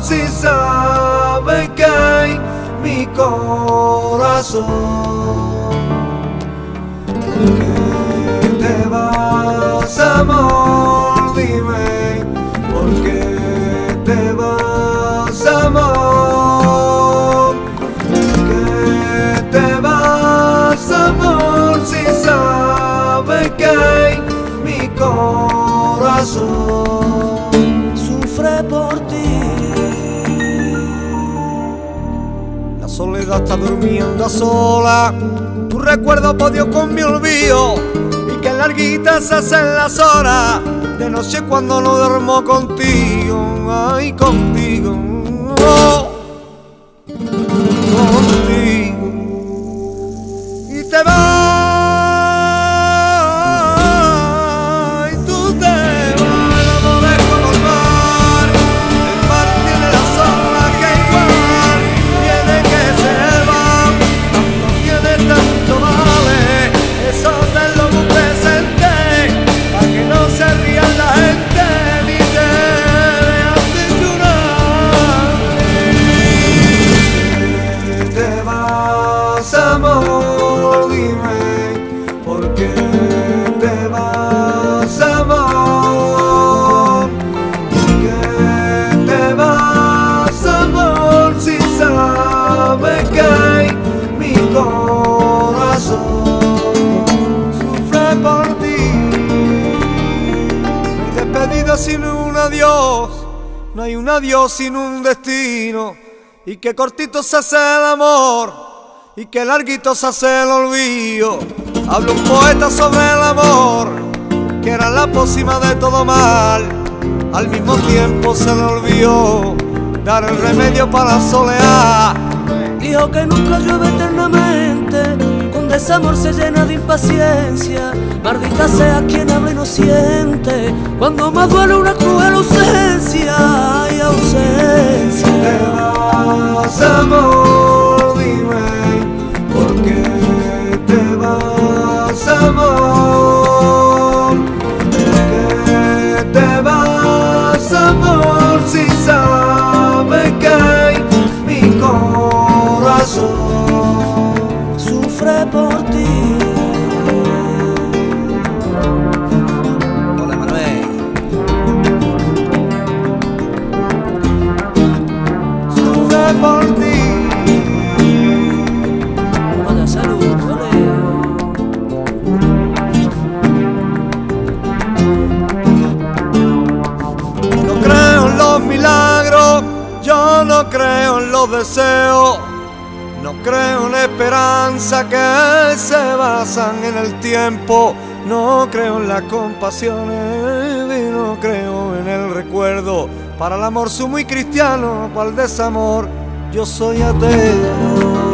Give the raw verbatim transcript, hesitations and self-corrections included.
si sabes que hay mi corazón. ¿Por qué te vas, amor? Dime, ¿por qué te vas, amor? ¿Por qué te vas, amor? Si sabes que hay mi corazón sufre por ti. La soledad está durmiendo a sola, tu recuerdo podió con mi olvido, y que larguitas se hacen las horas de noche cuando no duermo contigo. Ay, contigo, oh, contigo. Y te vas. Amor, dime, ¿por qué te vas, amor? ¿Por qué te vas, amor? Si sabes que hay mi corazón sufre por ti. No hay despedida sin un adiós, no hay un adiós sin un destino, y que cortito se hace el amor y que larguito se hace el olvido. Habla un poeta sobre el amor, que era la pócima de todo mal. Al mismo tiempo se le olvidó dar el remedio para la soledad. Dijo que nunca llueve eternamente, con desamor se llena de impaciencia. Maldita sea quien habla y no siente, cuando más duele una cruel ausencia. Hay ausencia. Te vas, amor, dime, ¿por qué te vas, amor? ¿Por qué te vas, amor? Si sabes que hay mi corazón sufre por ti. Hola, Manuel. Sufre por ti. Milagros, yo no creo en los deseos, no creo en la esperanza que se basan en el tiempo, no creo en las compasiones y no creo en el recuerdo. Para el amor soy muy cristiano, para el desamor yo soy ateo.